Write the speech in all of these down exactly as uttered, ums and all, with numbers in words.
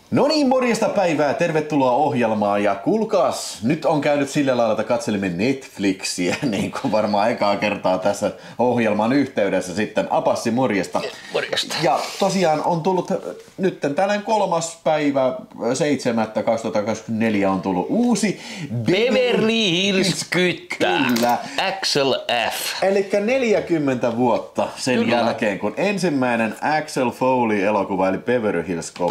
No niin, morjesta päivää, tervetuloa ohjelmaan ja kuulkaas, nyt on käynyt sillä lailla, että katselimme Netflixiä, niin kuin varmaan ekaa kertaa tässä ohjelman yhteydessä sitten. Apassi, morjesta. Morjesta. Ja tosiaan on tullut nyt tällainen kolmas päivä seitsemättä kaksituhattakaksikymmentäneljä on tullut uusi Beverly Hills Kyttää. Kyllä. Axel F. Elikkä neljäkymmentä vuotta sen Kyllä. jälkeen, kun ensimmäinen Axel Foley-elokuva eli Beverly Hills Cop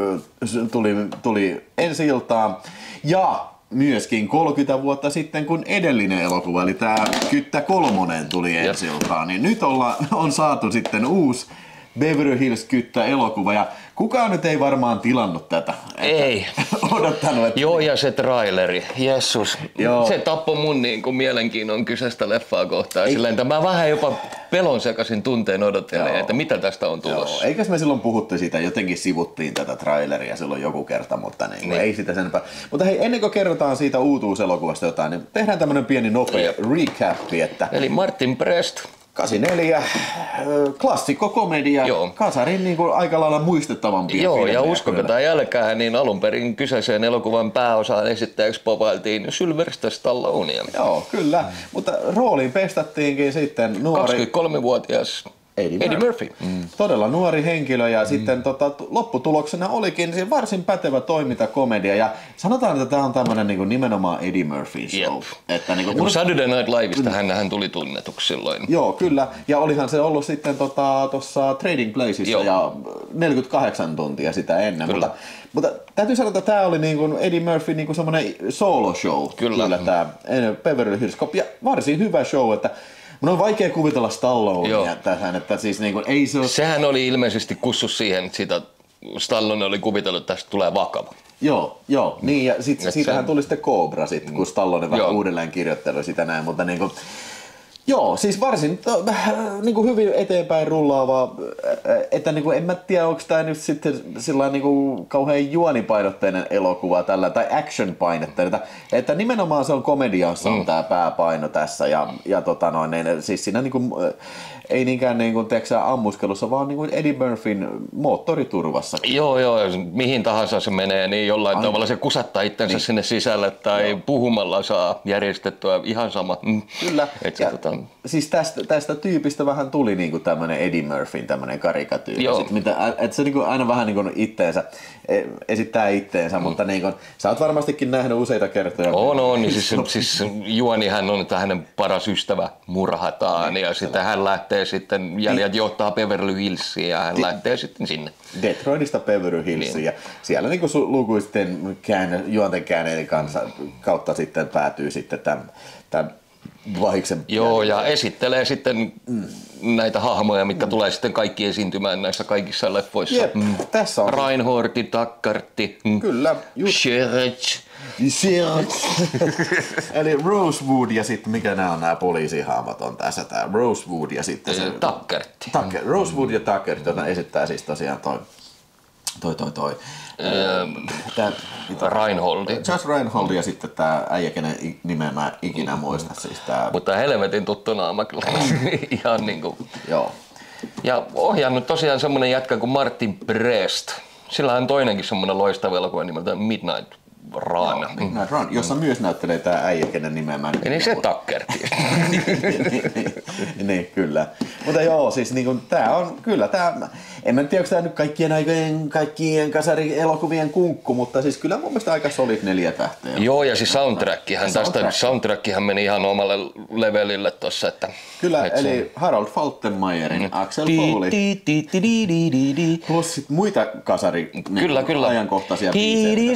tuli, tuli ensi-iltaan. Ja myöskin kolmekymmentä vuotta sitten, kun edellinen elokuva, eli tämä Kyttä kolmonen tuli ensi-iltaan, niin nyt olla, on saatu sitten uusi Beverly Hills Kyttä elokuva. Ja kukaan nyt ei varmaan tilannut tätä. Ei. Odottanut, että... Joo, ja se traileri. Jessus. Joo. Se tappoi mun niin kuin mielenkiinnon kyseistä leffaa kohtaan. Silleen, että mä vähän jopa pelon sekaisin tunteen odottelen, että mitä tästä on tulossa. Joo. Eikäs me silloin puhuttu siitä, jotenkin sivuttiin tätä traileria silloin joku kerta, mutta niin, niin. ei sitä sen enempää. Mutta hei, ennen kuin kerrotaan siitä uutuuselokuvasta jotain, niin tehdään tämmönen pieni nopea recapi, että... Eli Martin Brest. kahdeksankymmentäneljä, klassikko komedia, Joo. Kasarin niin kuin aika lailla muistettavampia Joo, filmejä. ja uskokaa tai jälkää, niin alun perin kyseiseen elokuvan pääosaan esittäjäksi povailtiin Sylvester Stalloneia. Joo, kyllä. Mm. Mutta rooliin pestattiinkin sitten nuori... kaksikymmentäkolmevuotias Eddie Murphy. Eddie Murphy. Mm. Todella nuori henkilö ja mm. sitten tota, lopputuloksena olikin varsin pätevä toimintakomedia ja sanotaan, että tämä on tämmöinen niin kuin nimenomaan Eddie Murphy show. Yep. Että, niin kuin, mun... Saturday Night Liveista hän, hän tuli tunnetuksi silloin. Joo, kyllä. Ja olihan se ollut sitten tuossa tota, Trading Placesissa Joo. ja neljäkymmentäkahdeksan tuntia sitä ennen. Mutta, mutta täytyy sanoa, että tämä oli niin kuin Eddie Murphy niin kuin semmoinen solo show. Kyllä. Kyllä tämä Beverly Hills Cop ja varsin hyvä show, että mun on vaikea kuvitella Stallonea tähän, että siis niinku ei se ole... Sehän oli ilmeisesti kussus siihen, että sitä Stallone oli kuvitellut, että tästä tulee vakava. Joo, joo, niin ja sit, siitähän se... tuli sitten Cobra sit, kun Stallone vähän uudelleen kirjoitteli sitä näin, mutta niinku... Joo, siis varsin to, niinku hyvin eteenpäin rullaava, että niinku, en mä tiedä, onko tämä nyt sitten sillä niinku kauhean juonipainotteinen elokuva tällä, tai action-painotteinen, että, että nimenomaan se on komediassa on mm. tämä pääpaino tässä, ja, ja tota noin, siis siinä niinku, ei niinkään niinku, teeksä, ammuskelussa, vaan niinku Eddie Murphyn moottoriturvassakin. Joo, joo, mihin tahansa se menee, niin jollain Aina. tavalla se kusattaa itsensä niin. sinne sisälle, tai joo. puhumalla saa järjestettyä ihan sama. Mm. Kyllä. Et ja, tota... Siis tästä, tästä tyypistä vähän tuli niinku tämmönen Eddie Murphyn tämmönen karikatyyri. Että se niinku aina vähän niinku itteensä, esittää itteensä, mm. mutta niinku, sä oot varmastikin nähnyt useita kertoja. On, on. Niin siis, siis juonihan on, että hänen paras ystävä murhataan niin, ja sitten hän lähtee sitten, jäljet johtaa Beverly Hillsiin ja hän Di- lähtee sitten sinne. Detroitista Beverly Hillsiin niin. ja siellä niinku lukuisten käänne, juonten käänneiden kanssa kautta sitten päätyy sitten tämän, tämän vahiksen. Joo, ja esittelee sitten mm. näitä hahmoja, mitkä mm. tulee sitten kaikki esiintymään näissä kaikissa leffoissa. Jep, mm. tässä on. Reinhardti, Tackartti, mm. Kyllä. Scherch. Eli Rosewood ja sitten mikä nämä on nämä poliisihahmot on tässä tää Rosewood ja sitten se Tackartti. Tucker, Rosewood ja Tackartti, jota esittää siis tosiaan toi toi toi toi Tää, Reinholdi. Josh Reinholdi ja sitten tää äijä, kenen nimeä mä ikinä muista. Siis tää... Mutta helvetin tuttu naama kyllä. Ihan niinku. Joo. Ja ohjannut tosiaan semmonen jätkä kuin Martin Brest. Sillä on toinenkin semmonen loistava elokuva nimeltä Midnight Run. Joo, Midnight Run, jossa myös näyttelee tää äijä, kenen nimeä mä en niin se Tackartti. niin, niin, kyllä. Mutta joo, siis niinku tää on, kyllä tää, en mä tiedä, onko tää nyt kaikkien aikojen, kaikkien kasarielokuvien kunkku, mutta siis kyllä mun mielestä aika solid neljä tähteä. Joo, ja siis soundtrackihan, tästä soundtrack. soundtrackihan meni ihan omalle levelille tossa, että... Kyllä, et eli se... Harald Faltermeierin mm. Axel Foley. Plus sit muita kasari kyllä, kyllä. ajankohtaisia biisejä.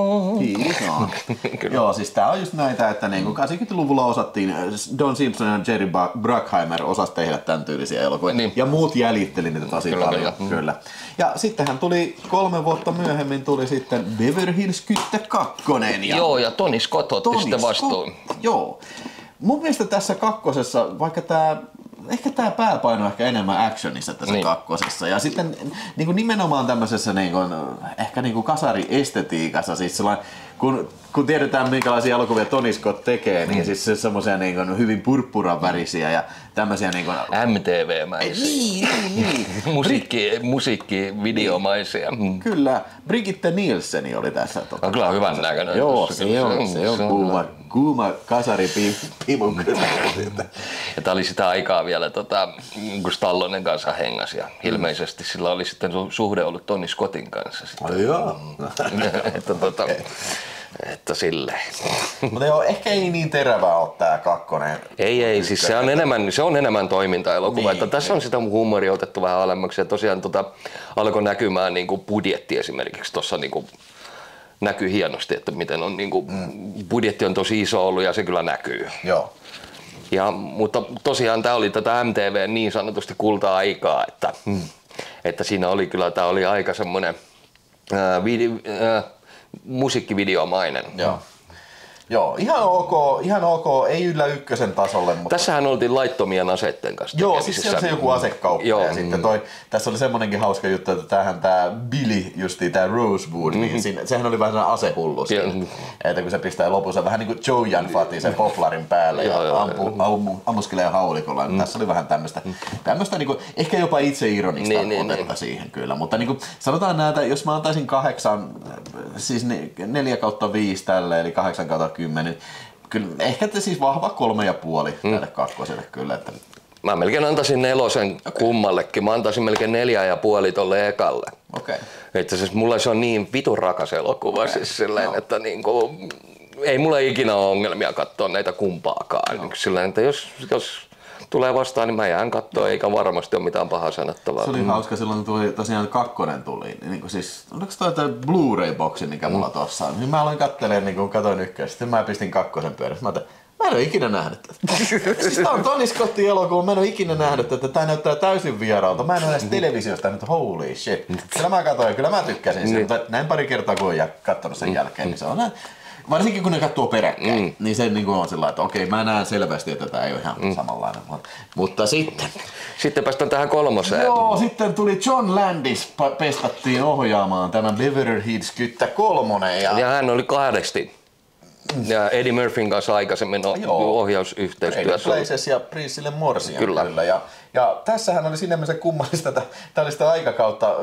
Joo, siis tää on just näitä, että niinku kahdeksankymmentäluvulla osattiin, Don Simpson ja Jerry Bruckheimer osas tehdä tämän tyylisiä elokuvia. Niin. Ja muut jäljitteli niitä tosi kyllä, paljon. Kyllä. kyllä. Ja sittenhän tuli kolme vuotta myöhemmin tuli sitten Beverly Hills Kyttä kakkonen. Ja joo, ja Tony Scott otti Tony sitten vastuun. Scott, joo. Mun mielestä tässä kakkosessa, vaikka tää ehkä tää pääpaino ehkä enemmän actionissa tässä niin. kakkosessa. Ja sitten niin kuin nimenomaan tämmöisessä niin kuin, ehkä niin kuin kasariestetiikassa, siis sellainen kun, kun tiedetään minkälaisia elokuvia Tony Scott tekee, niin mm. siis se semmoisia niin hyvin purppuran värisiä ja tämmöisiä niin kuin M T V-mäisiä. Niin, niin, niin. Musiikki, musiikkivideomaisia. Mm. Kyllä. Brigitte Nielsen oli tässä. Tota, on kyllä hyvän näköinen. Joo, se, se on, se on kuuma, kuuma kasaripiimu. Ja tää oli sitä aikaa vielä, tota, kun Stallonen kanssa hengasi ja ilmeisesti sillä oli sitten suhde ollut Tony Scottin kanssa. Oh, joo. että, tota, okay. Että silleen. Mutta joo, ehkä ei niin terävää ole tää kakkonen. Ei, ei, siis se on enemmän, se on enemmän toimintaelokuva. Niin, tässä on sitä huumoria otettu vähän alemmaksi ja tosiaan tota, alkoi näkymään niin kuin budjetti esimerkiksi tuossa niin kuin näkyy hienosti, että miten on niin kuin, mm. budjetti on tosi iso ollut ja se kyllä näkyy. Joo. Ja, mutta tosiaan tämä oli tätä M T V niin sanotusti kulta-aikaa, että, mm. että siinä oli kyllä, tämä oli aika semmoinen ää, video, ää, musiikkivideomainen. Joo. Joo, ihan ok, ihan ok, ei yllä ykkösen tasolle. Mutta tässähän oltiin laittomien aseitten kanssa. Joo, siis se on se joku asekauppa. Joo. Ja sitten toi, tässä oli semmonenkin hauska juttu, että tämähän tää Billy, justiin tää Rosewood, mm-hmm. niin siinä, sehän oli vähän sellainen asehullu siinä. Että kun se pistää lopussa vähän niinku Joe Janfati sen poplarin päälle ja joo, ampu, joo. Ammu, ammuskelee haulikolla. Mm. Tässä oli vähän tämmöistä, tämmöistä niinku, ehkä jopa itseironista niin, otetta niin, siihen niin. Kyllä. Mutta niinku, sanotaan näitä, jos mä antaisin kahdeksan, siis neljä kautta viisi tälle, eli kahdeksan kautta kymmenen. Kyllä, ehkä te siis vahva kolme ja puoli mm. tälle kakkoselle kyllä. Että mä melkein antaisin nelosen okay. kummallekin. Mä antaisin melkein neljä ja puoli tolle ekalle. Okay. Että siis mulle se on niin vitun rakas elokuva. Okay. Siis silleen, no. että niinku, ei mulla ikinä ole ongelmia katsoa näitä kumpaakaan. No. Silleen, että jos, jos tulee vastaan, niin mä jään katsoa, eikä varmasti ole mitään pahaa sanottavaa. Se oli mm. hauska silloin, kun tuli, tosiaan kakkonen tuli. Niin kuin siis, oliko toi tämä Blu-ray-boksi, mikä mulla mm. tossa on? Niin mä aloin katselemaan, niin kun katoin ykköstä. Sitten mä pistin kakkosen pyörässä. Mä ajattelin, mä en ole ikinä nähnyt tätä. Siis tää on Tony Scottin elokuva, mä en ole ikinä nähnyt tätä. Tää näyttää täysin vieraalta. Mä en ole edes televisiosta nyt, holy shit. Kyllä mä katsoin, kyllä mä tykkäsin sen, mutta näin pari kertaa kun olen katsonut sen jälkeen, niin se on näin. Varsinkin kun ne katsoo peräkkäin, mm. niin se niin on sillä että okei, mä näen selvästi, että tämä ei ole ihan mm. samanlainen. Mutta sitten... Sitten päästään tähän kolmoseen. Joo, sitten tuli John Landis, pestattiin ohjaamaan tämän Beverly Hills Kyttä kolmonen. Ja, ja hän oli kahdesti. Ja Eddie Murphyn kanssa aikaisemmin ohjausyhteistyössä. Places ja Princelle Morsian kyllä. kyllä. Ja, ja tässähän oli sinne se kummallista tällaista aikakautta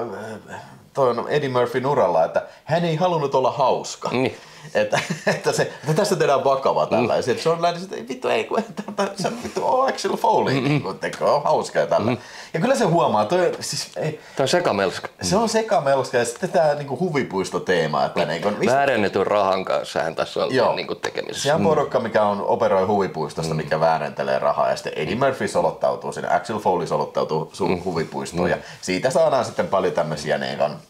toi Eddie Murphyn uralla, että hän ei halunnut olla hauska. Niin. Että, että, se, että tästä tehdään vakava tällä. Mm. Ja John Landis, että vittu ei, kun se on vittu Axel Foley, mm-hmm. niin kun tekee, on hauskaa tällä. Mm-hmm. Ja kyllä se huomaa, toi, siis, ei, tämä on sekamelska. Se on sekamelska ja sitten tämä niinku huvipuistoteema. Että niin kun, väärennetyn rahan kanssa hän tässä on niinku tekemisissä. Se on porukka, mikä on operoi huvipuistosta, mm. mikä väärentelee rahaa. Ja sitten Eddie Murphy solottautuu sinne, Axel Foley solottautuu sun mm. huvipuistoon. Mm. Ja siitä saadaan sitten paljon tämmöisiä niin on,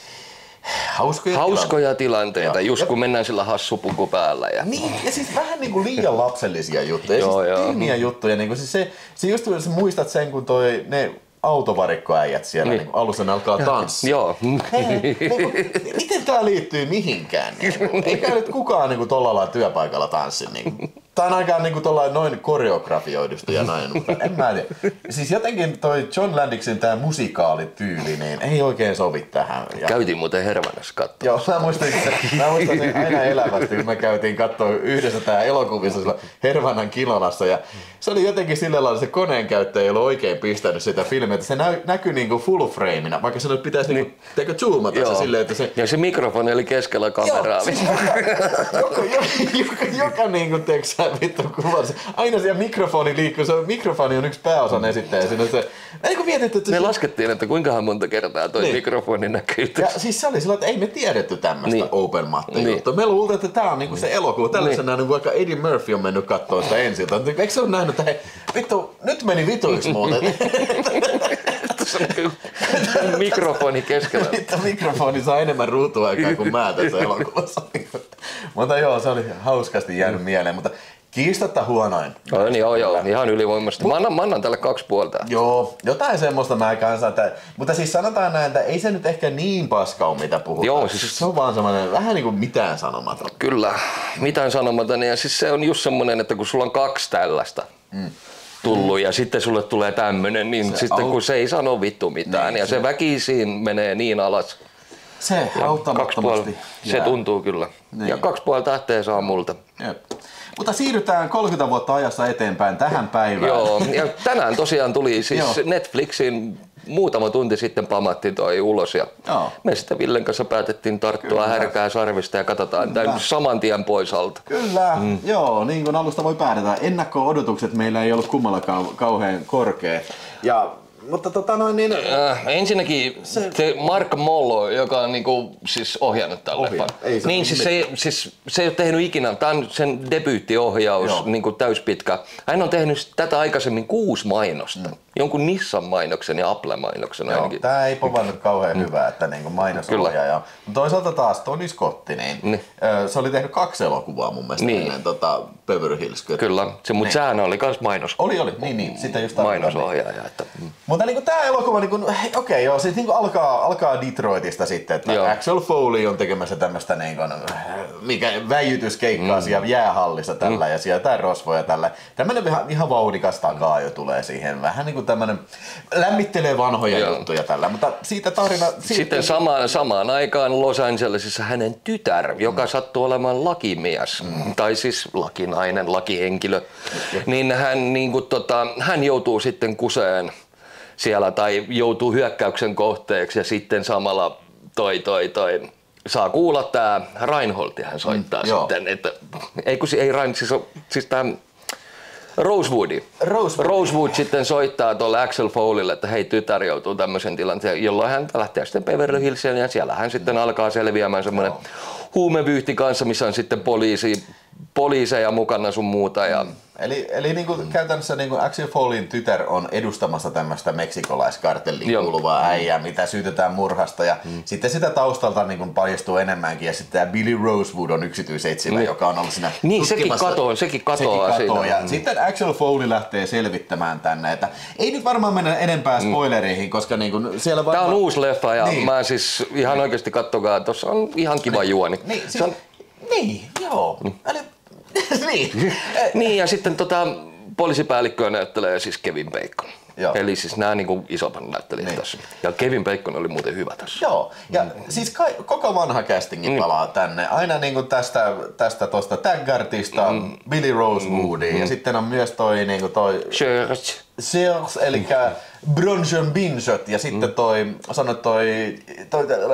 hauskoja, hauskoja tilanteita, joo. Just kun mennään sillä hassupuku päällä. Ja, niin, ja siis vähän niinku liian lapsellisia juttuja, joo, siis tyhmiä juttuja. Niinku, siis se, se just sä muistat sen, kun toi, ne autovarikkoäijät siellä niin. Niin alussa ne alkaa tanssia. Joo. Hei, niinku, miten tää liittyy mihinkään? Niinku, eikä nyt kukaan niinku tolla lailla työpaikalla tanssi. Niinku. Tää on aika niinku tollain noin koreografioidusta ja näin. En mä tiedä. Siis jotenkin toi John Landiksen tää musikaalityyli niin ei oikein sovi tähän. Ja... Käytiin muuten Hervannassa katsoa. Joo, mä muistan, mä muistan sen aina elävästi, kun me käytiin katsoa yhdessä tää elokuvissa sillä Hervannan Kilonassa. Ja se oli jotenkin sillä lailla, se koneen käyttäjä ei ollut oikein pistänyt sitä filmiä, että se nä- näkyi niinku full frameina, vaikka se nyt pitäisi niin. niinku, teikö zoomata joo. se silleen, että se... Ja se mikrofoni oli keskellä kameraa. Joo, siis joka, joka, joka, joka niinku teeksä vittu kuvassa. Aina siellä mikrofoni liikkuu, se on, mikrofoni on yksi pääosan esittäjä. Siinä se, niin mietitty, että me se... laskettiin, että kuinkahan monta kertaa toi niin. mikrofoni näkyy. Ja siis se oli sillä, että ei me tiedetty tämmöistä niin. open matte niin. juttua. Me luultiin, että tää on niinku se elokuva. Tällaisena niin. vaikka Eddie Murphy on mennyt kattoo sitä ensiltä. Eikö se ole nähnyt, että hei, vittu, nyt meni vituiksi muuten. Mikrofoni keskellä. Mikrofoni saa enemmän ruutuaikaa kuin mä tässä elokuvassa. Mutta joo, se oli hauskasti jäänyt mm. mieleen. Mutta kiistatta huonoin. No, niin, joo, joo, ihan ylivoimasta. Mä annan, mä annan tälle kaksi puolta. Joo, jotain semmoista mä kanssa. Että, mutta siis sanotaan näin, että ei se nyt ehkä niin paska ole, mitä puhutaan. Joo, siis, se on vaan semmoinen vähän niin kuin mitään sanomaton. Kyllä, mitään sanomaton. Ja siis se on just semmoinen, että kun sulla on kaksi tällaista mm. tullut mm. ja sitten sulle tulee tämmöinen, niin se sitten au... kun se ei sano vittu mitään niin, ja se, se väkisin menee niin alas. Se auttamattomasti. Se tuntuu kyllä. Niin. Ja kaksi puoli tähteä saa multa. Jep. Mutta siirrytään kolmekymmentä vuotta ajassa eteenpäin tähän päivään. Joo, ja tänään tosiaan tuli siis Netflixin muutama tunti sitten pamatti toi ulos ja Joo. me sitten Villen kanssa päätettiin tarttua Kyllä. härkää sarvista ja katsotaan tämän saman tien pois alta. Kyllä, mm. joo, niin kuin alusta voi päätellä. Ennakko-odotukset meillä ei ollut kummallakaan kauhean korkea. Ja Mutta tota noin niin... Äh, ensinnäkin se, se Mark Mollo, joka on niinku, siis ohjannut tällä leffan. Niin siis se, siis se ei ole tehnyt ikinä, tämä on sen debyyttiohjaus, niinku täyspitkä. Hän on tehnyt tätä aikaisemmin kuusi mainosta. Mm. Jonkun Nissan mainoksen ja Apple mainoksen Joo, ainakin. Tää ei povannut kauhean mm. hyvää, että niinku mainosohjaaja. Toisaalta taas Tony Scott, niin, niin. se oli tehnyt kaksi elokuvaa mun mielestä niin. ennen tota Beverly Hills. Kyllä, se, mutta niin. sehän oli kans mainos. Oli, oli, niin, niin. Sitä just mainosohjaaja. Että, mm. Mutta niinku tää elokuva, niinku, okei okay, joo, siis niinku alkaa, alkaa Detroitista sitten, että joo. Axel Foley on tekemässä tämmöstä niinku, mikä väijytyskeikkaa mm. siellä jäähallissa tällä mm. ja siellä tää rosvoja tällä. Tämmönen ihan, ihan vauhdikas takaa jo tulee siihen, vähän niinku tämmönen lämmittelee vanhoja joo. juttuja tällä, mutta siitä tarina... Siitä... Sitten samaan, samaan aikaan Los Angelesissa hänen tytär, joka mm. sattuu olemaan lakimies, mm. tai siis lakinainen, lakihenkilö, mm. niin hän, niinku, tota, hän joutuu sitten kuseen siellä tai joutuu hyökkäyksen kohteeksi ja sitten samalla toi toi toi saa kuulla tää Reinhold, hän soittaa mm, sitten, että ei kun ei Rein, siis, siis tää Rosewoodi. Rosewood. Rosewood sitten soittaa tuolle Axel Foleylle, että hei, tytär joutuu tämmöisen tilanteen, jolloin hän lähtee sitten Beverly Hillsiin ja siellä hän sitten alkaa selviämään semmoinen huumevyyhti kanssa, missä on sitten poliisi, poliiseja mukana sun muuta. Ja... Mm. Eli, eli niin kuin käytännössä niin kuin Axel Foleyn tytär on edustamassa tämmöistä meksikolaiskartelliin kuuluvaa äijää, mitä syytetään murhasta. Ja mm. sitten sitä taustalta niin kuin paljastuu enemmänkin. Ja sitten tämä Billy Rosewood on yksityisetsivä, mm. joka on ollut siinä niin, sekin katoo, sekin katoaa sekin katoo. siitä. Ja mm. sitten Axel Foley lähtee selvittämään tänne. Että ei nyt varmaan mennä enempää spoilereihin, koska niin kuin siellä varmaan... Tämä on uusi leffa ja niin. mä siis ihan oikeasti kattokaa, tuossa on ihan kiva niin. juoni. Niin, siis, on... niin joo. Mm. Eli... niin. niin ja sitten tota, poliisipäällikköä näyttelee siis Kevin Bacon. Joo. Eli siis nämä niin isomman näyttelijät niin. tässä. Ja Kevin Bacon oli muuten hyvä tässä. Joo, ja mm. siis kai, koko vanha castingi mm. palaa tänne. Aina niin kuin tästä, tästä tosta Taggartista, mm. Billy Rosewoodiin mm. ja sitten on myös toi, niin kuin toi Church. Sears, eli Bronson Binshot ja sitten toi, sanot toi, toi, toi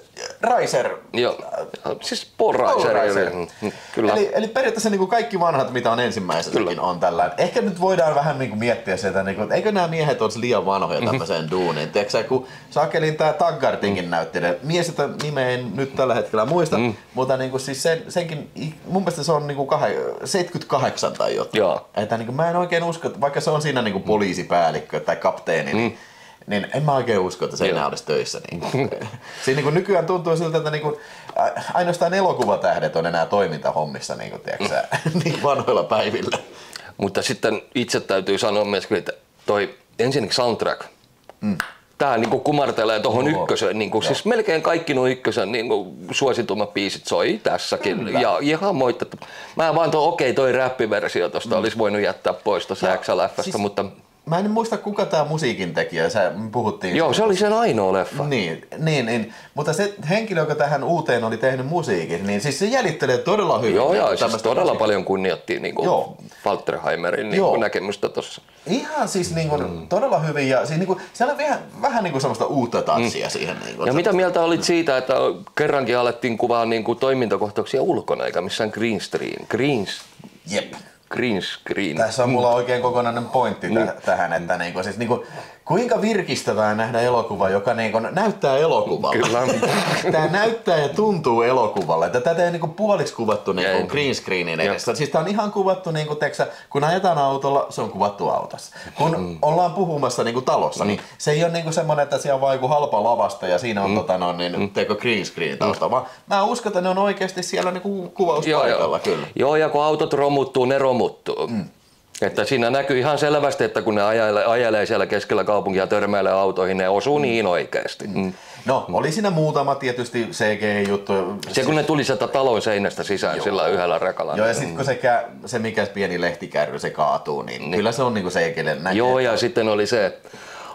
Reiser. Joo, siis Paul Reiser. Reiser. Kyllä. Eli, eli periaatteessa niin kuin kaikki vanhat, mitä on ensimmäisessäkin, on tällä. Ehkä nyt voidaan vähän niin kuin miettiä sitä, niin kuin, että eikö nämä miehet olisi liian vanhoja tämmöiseen mm-hmm. duuniin. Tiedätkö kun Sakelin tää Taggartinkin mm. näyttelee, mies, jota nimeä en nyt tällä hetkellä muista, mm. mutta niin kuin siis sen, senkin, mun mielestä se on niin kuin kah- seitsemänkymmentäkahdeksan tai jotain. Joo. Että niin kuin mä en oikein usko, vaikka se on siinä niin kuin poliisipäällikkö tai kapteeni, mm. niin, niin en mä oikein usko, että se enää olisi töissä. Niin siinä niin kuin nykyään tuntuu siltä, että niin kuin, ainoastaan elokuvatähdet on enää toimintahommissa niin kuin, tiedätkö, niin vanhoilla päivillä. Mutta sitten itse täytyy sanoa myös, että toi ensinnäkin soundtrack, mm. tää niinku kumartelee tohon Oho. ykköseen, niinku, siis melkein kaikki nuo ykkösen niinku, suositummat biisit soi tässäkin. Kyllä. Ja ihan moitetta. Mä vaan tuon okei, okay, toi räppiversio tosta mm. olisi voinut jättää pois tuossa X L F:stä, siis... mutta... Mä en muista kuka tää musiikin tekijä, sä puhuttiin. Joo, se oli sen ainoa leffa. Niin, niin, niin, mutta se henkilö, joka tähän uuteen oli tehnyt musiikin, niin siis se jäljittelee todella hyvin. Joo, joo, siis todella musiikin. Paljon kunnioittiin niin Falterheimerin niin näkemystä tossa. Ihan siis niin kuin, mm. todella hyvin ja siis niin kuin, siellä on vähän, vähän niin kuin semmoista uutta tanssia mm. siihen. Niin kuin, ja mitä mieltä olit siitä, että kerrankin alettiin kuvaa niin kuin toimintakohtauksia ulkona eikä missään green screen? Greens. Jep. Green screen. Tässä on mulla oikein kokonainen pointti mm. t- tähän, että niinku, siis niinku, kuinka virkistävää nähdä elokuva, joka niinku näyttää elokuvalle. Kyllä. Tää näyttää ja tuntuu elokuvalle. Tätä ei niinku puoliksi kuvattu niinku green screenin edessä. Siis tää on ihan kuvattu, niinku, teksä, kun ajetaan autolla, se on kuvattu autossa. Kun mm. ollaan puhumassa niinku talossa, mm. niin se ei ole niinku semmoinen, että siellä on vaan joku halpa lavasta ja siinä on mm. tota, no, niin, mm. teekö green screen tausta, vaan mä uskon, että ne on oikeasti siellä niinku kuvauspaikalla. Joo, joo. Kyllä. Joo, ja kun autot romuttuu, ne romuttuu. Mm. Että siinä näkyy ihan selvästi, että kun ne ajelee, ajelee siellä keskellä kaupunkia ja törmäilee autoihin, ne osuu mm. niin oikeasti. Mm. No, oli siinä muutama tietysti C G I-juttu. Se kun ne tuli sieltä talon seinästä sisään Joo. sillä yhdellä rekalla. Joo, ja sitten kun se, se mikä pieni lehtikärry se kaatuu, niin mm. kyllä se on niinku C G I. Joo, ja sitten oli se,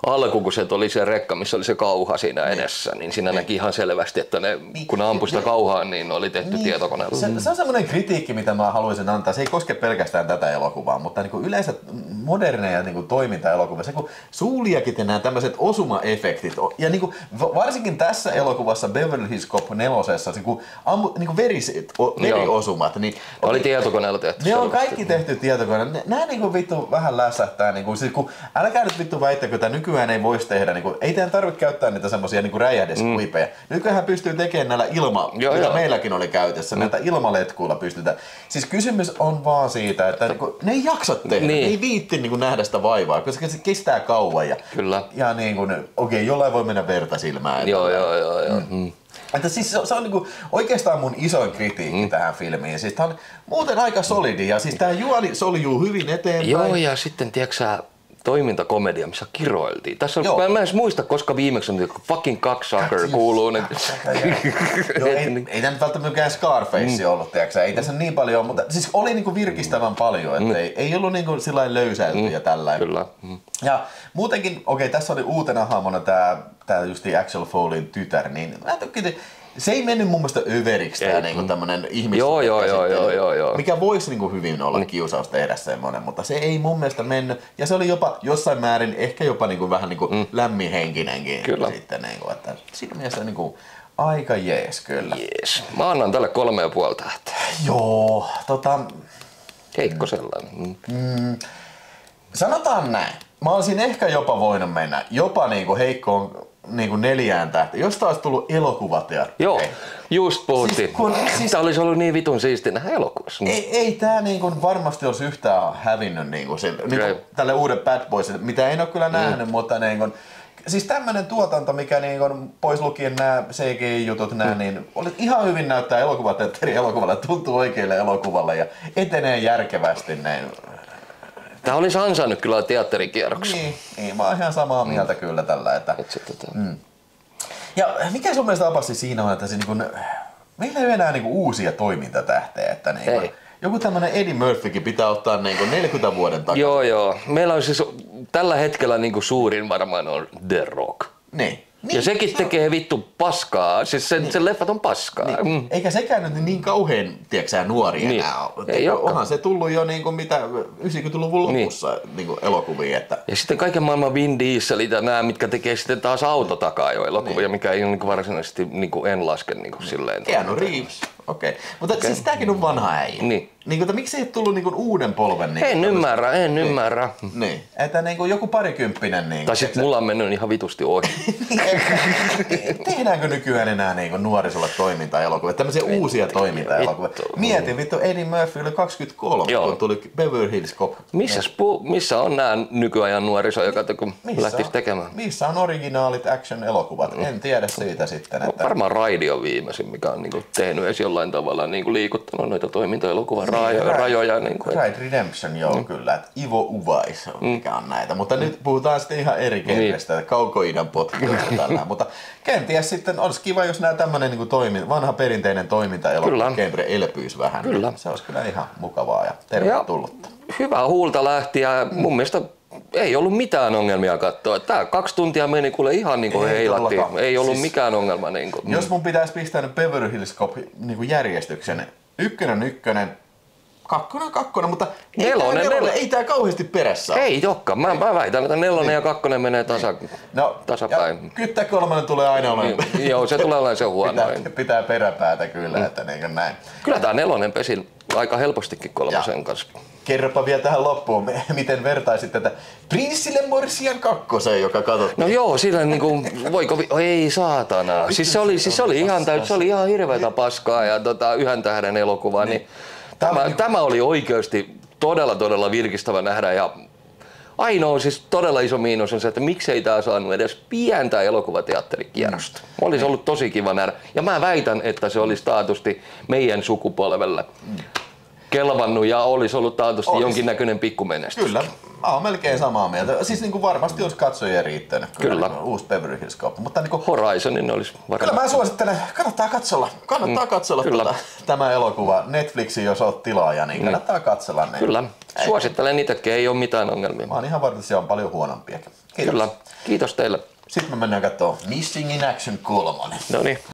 alku, kun se oli se rekka, missä oli se kauha siinä edessä, niin siinä niin. näki ihan selvästi, että ne, kun ne ampui sitä kauhaa, niin oli tehty niin. tietokoneella. Se, se on semmoinen kritiikki, mitä mä haluaisin antaa. Se ei koske pelkästään tätä elokuvaa, mutta niin kuin yleensä moderneja niin kuin toimintaelokuvia, se kun suuliakit ja nämä tämmöiset osumaefektit, ja niin kuin, varsinkin tässä elokuvassa Beverly Hills Cop nelosessa, niin kuin, ammu, niin kuin veriset, o, veriosumat. Niin, oli, oli tietokoneella tehty. Ne on kaikki tehty tietokoneella. Nämä niin kuin vittu vähän lässähtää. Niin kuin, siis kun, älkää nyt vittu väittäkö, että nykyään ei voisi tehdä, niin kuin, ei teidän tarvitse käyttää niitä semmosia niin räjähdeskuipeja. Mm. Nykyään pystyy tekemään näillä ilma, joo, mitä joo. meilläkin oli käytössä, mm. näitä ilmaletkuilla pystytään. Siis kysymys on vaan siitä, että niin kuin, ne ei jaksa tehdä, niin. ne ei viitti niin kuin, nähdä sitä vaivaa, koska se kestää kauan. Ja, Kyllä. ja niin kuin, okei, okay, jollain voi mennä verta silmään. Joo, joo, joo, joo. Mm. Että siis se, se on niinku oikeastaan mun isoin kritiikki mm. tähän filmiin. Siis tää on muuten aika solidi ja siis tää juoni soljuu hyvin eteenpäin. Joo, ja sitten tiedätkö sä, toimintakomedia, missä kiroiltiin. Tässä on, mä en edes muista, koska viimeksi on fucking cocksucker kuuluu. Ne. Joo, ei, ei tämä nyt välttämättä mikään Scarface mm. ollut, tiedätkö? Ei tässä niin paljon ole, mutta siis oli niinku virkistävän paljon, että mm. ei, ei ollut niinku sillain löysäilty mm. ja tällainen. Kyllä. Mm. Ja muutenkin, okei, tässä oli uutena hahmona tää, tää justi Axel Foleyn tytär, niin mä tykkään, se ei mennyt mun mielestä överiksi tää niinku tämmönen ihmissuhdekäsittely, mikä voisi niinku hyvin olla mm. kiusaus tehdä semmonen, mutta se ei mun mielestä mennyt. Ja se oli jopa jossain määrin ehkä jopa niinku vähän niinku mm. lämminhenkinenkin. Kyllä. Sitten niinku, että siinä mielessä niinku aika jees kyllä. Jees. Mä annan tälle kolme ja puoli tähteä. Joo, tota... Heikko sellainen. Mm. Mm, sanotaan näin. Mä olisin ehkä jopa voinut mennä jopa niinku heikkoon niinku neljään tähteen. Jos tää olisi tullut elokuvateatteri. Joo, just puhuttiin. Siis, kun, siis, tää olisi ollut niin vitun siisti nähdä elokuvassa. Ei, ei tää niinku varmasti olisi yhtään hävinnyt niinku, se, niinku tälle uuden Bad Boysille, mitä en ole kyllä nähnyt, mm. mutta niinku, siis tämmönen tuotanto, mikä niinku, pois lukien nämä C G I-jutut, nää, mm. niin oli ihan hyvin näyttää elokuvateatteri elokuvalle, tuntuu oikealle elokuvalle ja etenee järkevästi näin. Tää olisi ansainnut kyllä teatterikierroksen. Niin, niin, mä oon ihan samaa mieltä mm. kyllä tällä. Että, mm. Ja mikä sun mielestä apassi siinä on, että se, niin kun, meillä ei ole enää niin kun, uusia toimintatähtejä. Että, niin kun, joku tämmönen Eddie Murphykin pitää ottaa niin kun, neljäkymmentä vuoden takaa. Joo, joo. Meillä on siis tällä hetkellä niin kun, suurin varmaan on The Rock. Niin. Niin, ja sekin se tekee vittu paskaa, siis sen, niin. sen leffat on paskaa. Niin. Mm. Eikä sekään nyt niin kauhean, tiedätkö nuori niin. enää ole. Ei onhan se tullut jo niin kuin mitä yhdeksänkymmentäluvun lopussa niin. Niin elokuvia. Että... Ja sitten kaiken maailman Vin Dieselit ja nämä, mitkä tekee sitten taas autotakaa jo elokuvia, niin. mikä ei ole niin varsinaisesti, niin kuin en laske niin kuin silleen. Keanu Reeves. Okei, okay. Mutta okay. siis tääkin on vanha äijä. Niin. Niin, että miksi ei ole tullut niin uuden polven? Niin, en tämmöistä... ymmärrä, en niin. ymmärä. Niin, että niin joku parikymppinen. Niin, tai sitten mulla on mennyt ihan vitusti ohi. Tehdäänkö nykyään enää niin nuorisolle toimintaelokuvia? Tämmöisiä Vittu, uusia toimintaelokuvia. Mietin, vittu Eddie Murphy oli kaksikymmentäkolme, Joo. kun tuli Beverly Hills Cop. Missä, pu, missä on nämä nykyajan nuoriso, joka lähtisi tekemään? Missä on originaalit action-elokuvat? En tiedä siitä sitten. Että... Varmaan Radio viimeisin, mikä on niin tehnyt edes jollain tavalla niin liikuttanut noita toimintaelokuvan rajoja. rajoja niin kuin, Red Redemption, joo mm. kyllä. Että Ivo Uvais, mikä mm. on näitä. Mutta mm. nyt puhutaan sitten ihan eri genrestä, niin. Kaukoidän potkuista tällä. Mutta kenties sitten olisi kiva, jos nämä tämmöinen niin toimi, vanha perinteinen toimintaelokuva genre elpyisi vähän. Kyllä. Se olisi kyllä ihan mukavaa ja tervetullutta. Ja hyvää huulta lähti ja mm. mun mielestä ei ollut mitään ongelmia katsoa. Tää kaksi tuntia meni kuule ihan niin kuin heilatti. Ei ollut siis, mikään ongelma. Niin kuin. Jos mun pitäisi pistää nyt Beverly Hills Cop niin kuin järjestyksen, ykkönen ykkönen, kakkonen kakkonen, mutta ei nelonen, tää, nelonen, ei tää kauheasti perässä. Ei tokka. Mä, mä väitän, että nelonen niin. ja kakkonen menee tasa, no, tasapäin. Kyttä kolmonen tulee aina olemaan. Niin, joo, se tulee olemaan se huono. Pitää, pitää peräpäätä kyllä, mm. että niin näin. Kyllä tää nelonen pesi aika helpostikin kolmosen ja. kanssa. Kerropa vielä tähän loppuun, miten vertaisit tätä Prinssille Morsian kakkoseen, joka katsottiin. No joo, sillä niinku, voiko, vi- ei saatana. Siis se oli, siis se oli ihan, se oli ihan hirveätä paskaa ja tota, yhden tähden elokuva, niin, niin tämä, tämä oli oikeasti todella todella virkistävä nähdä ja ainoa siis todella iso miinus on se, että miksei tää saanut edes pientä elokuvateatterikierrosta. Mm. Olisi ollut tosi kiva nähdä ja mä väitän, että se olisi taatusti meidän sukupolvelle. Mm. kelvannut ja olisi ollut taatusti olisi. jonkinnäköinen pikkumenestys. Kyllä, Mä oon melkein samaa mieltä. Siis niinku varmasti olisi katsojia riittänyt. Kyllä. Niin uusi Beverly Hills Cop. Mutta niinku, Horizonin olisi varmaan. Kyllä mä suosittelen, kannattaa katsella, kannattaa mm, katsella tuota, tämä elokuva. Netflixin, jos oot tilaaja, niin kannattaa mm. katsella ne. Kyllä, suosittelen itsekin, ei ole mitään ongelmia. Mä oon ihan varma, että siellä on paljon huonompiakin. Kiitos. Kyllä, kiitos teille. Sitten me mennään katsomaan Missing in Action kolmonen. No niin.